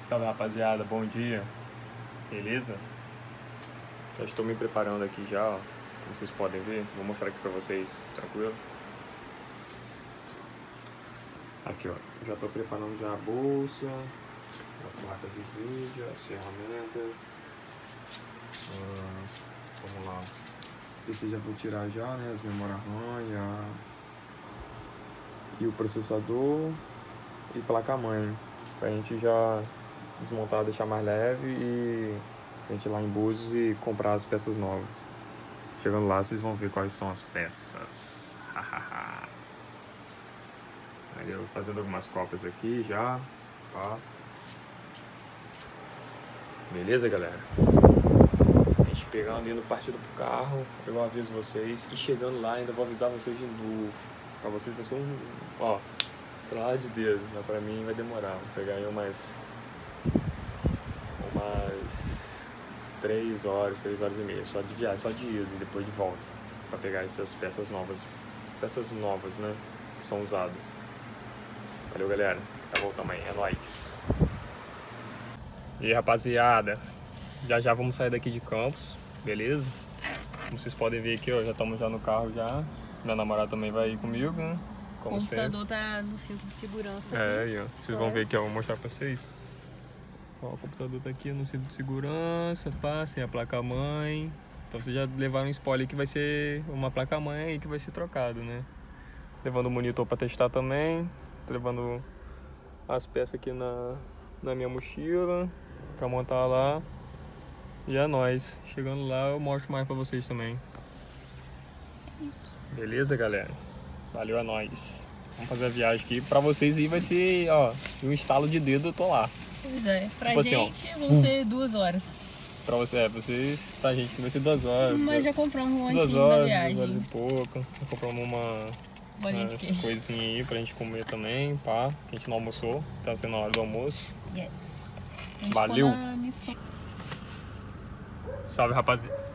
Salve, rapaziada, bom dia, beleza? Já estou me preparando aqui já, ó, como vocês podem ver, vou mostrar aqui pra vocês, tranquilo? Aqui, ó, já estou preparando já a bolsa, a placa de vídeo, as ferramentas, vamos lá, esse já vou tirar já, né, as memórias RAM e o processador e placa-mãe, pra gente já desmontar, deixar mais leve e a gente ir lá em Búzios e comprar as peças novas. Chegando lá vocês vão ver quais são as peças. Aí eu fazendo algumas cópias aqui já, tá? Beleza, galera? A gente pegando, indo, partindo pro carro, eu aviso vocês. E chegando lá ainda vou avisar vocês de novo. Pra vocês vai ser ó, estrela de dedo, mas pra mim vai demorar. Vou pegar aí umas 3 horas e meia, só de viagem, só de ida e depois de volta, pra pegar essas peças novas, né, que são usadas. Valeu, galera, até volta amanhã, é nóis. E aí, rapaziada, já vamos sair daqui de Campos, beleza? Como vocês podem ver aqui, ó, já estamos já no carro já, minha namorada também vai ir comigo, né? Como o computador sempre. Tá no cinto de segurança. É, aí, ó, vocês vão ver aqui, ó, vou mostrar pra vocês. Ó, o computador tá aqui no cinto de segurança, pá, sem a placa-mãe. Então vocês já levaram um spoiler que vai ser uma placa-mãe aí que vai ser trocado, né? Levando o monitor pra testar também. Tô levando as peças aqui na minha mochila pra montar lá. E é nóis. Chegando lá eu mostro mais pra vocês também. Isso. Beleza, galera? Valeu, é nóis. Vamos fazer a viagem aqui. Pra vocês aí vai ser, ó, um estalo de dedo eu tô lá. Pois é, pra Tipo gente assim, ó, vão ser 2 horas. Pra pra gente vai ser 2 horas. Mas já compramos um 2 lanchinho horas, da viagem. 2 horas e pouco. Já compramos Bolinha de queijo. coisinhas aí pra gente comer também, pá. Que a gente não almoçou, tá sendo a hora do almoço. Yes. A gente Valeu. ficou na missão. Salve, rapaziada.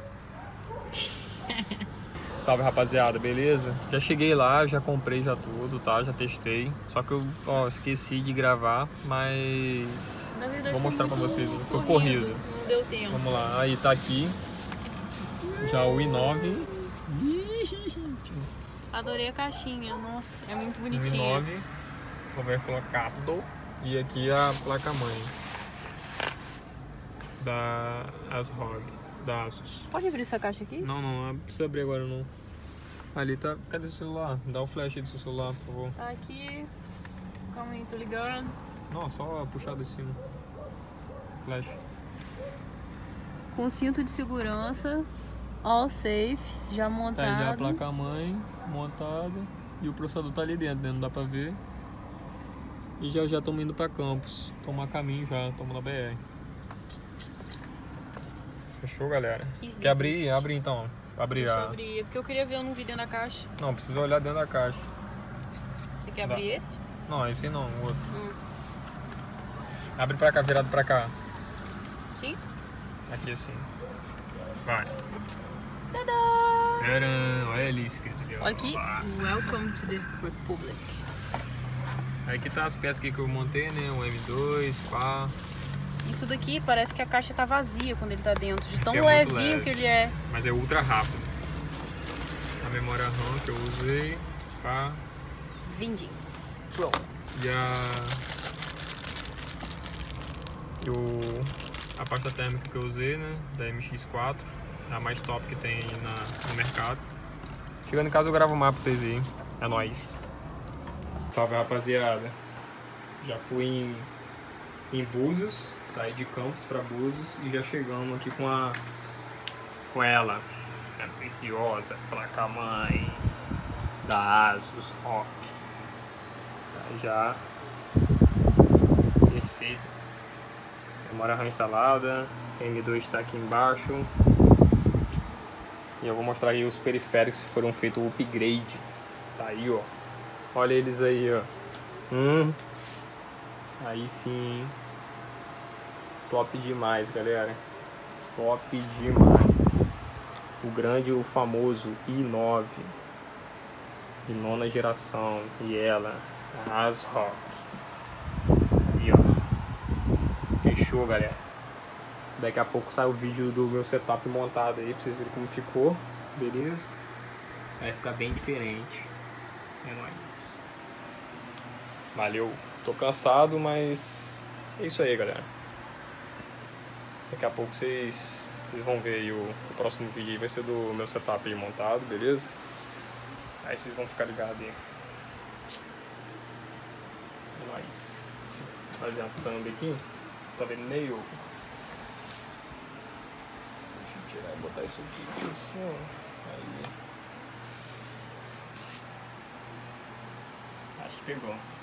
Salve, rapaziada, beleza? Já cheguei lá, já comprei já tudo, tá? Já testei. Só que eu, ó, esqueci de gravar, mas Na verdade, vou mostrar pra vocês. Foi corrido. corrido. Não deu tempo. Vamos lá, aí tá aqui. Já o i9. Adorei a caixinha, nossa, é muito O bonitinho. i9, converter colocado. E aqui a placa-mãe da ASRock, da Asus. Pode abrir essa caixa aqui? Não precisa abrir agora não. Ali tá, cadê o celular? Dá o flash aí do seu celular, por favor. Tá aqui. Calma aí, tô ligando. Não, só puxar de cima. Flash. Com cinto de segurança, all safe, já montado. Tá aí já a placa-mãe montada e o processador tá ali dentro, né? Não dá pra ver. E já estamos indo pra Campos, tomar caminho já, estamos na BR. Fechou, galera? Quer abrir? Abre então. Deixa eu abrir, porque eu queria ver, eu não vi dentro da caixa. Não, precisa olhar dentro da caixa. Você quer abrir esse? Não, esse não, o outro. Abre pra cá, virado pra cá. Sim? Aqui assim. Vai. Tadá! Tcharam! Olha ali, escrito. Olha aqui. Welcome to the Republic. Aí aqui tá as peças aqui que eu montei, né? Um M2, pá. Isso daqui parece que a caixa tá vazia quando ele tá dentro, de tão É muito levinho leve. que ele é. Mas é ultra rápido. A memória RAM que eu usei, pá. Vindings Pro. E a pasta térmica que eu usei, né? Da MX4. A mais top que tem no mercado. Chegando em casa eu gravo o mapa pra vocês aí. É nóis. Salve, rapaziada. Já fui em Búzios. Saí de Campos pra Búzios e já chegamos aqui com ela. A preciosa placa-mãe da Asus ROG. Tá já perfeito. Memória RAM instalada. M2 está aqui embaixo. E eu vou mostrar aí os periféricos que foram feitos o upgrade. Tá aí, ó. Olha eles aí, ó. Aí sim. Top demais, galera. Top demais. O grande, o famoso i9. De 9ª geração. E ela, a ASRock. Aí, ó. ficou, galera. Daqui a pouco sai o vídeo do meu setup montado aí, pra vocês verem como ficou, beleza? Vai ficar bem diferente. É nóis. Valeu. Tô cansado, mas é isso aí, galera. Daqui a pouco vocês vão ver aí o próximo vídeo aí, vai ser do meu setup aí montado, beleza? Aí vocês vão ficar ligados aí. É nóis. Deixa eu fazer a thumb aqui. Tá vendo meio? Deixa eu tirar e botar isso aqui assim. Aí. Acho que pegou.